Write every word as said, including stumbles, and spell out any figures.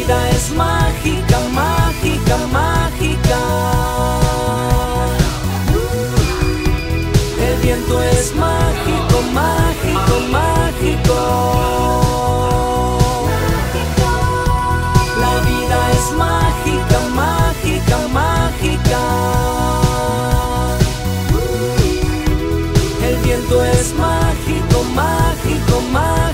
vida es mágica, mágica, mágica. El viento es mágico, mágico, mágico. La vida es mágica, mágica, mágica. El viento es mágico, mágico, mágico.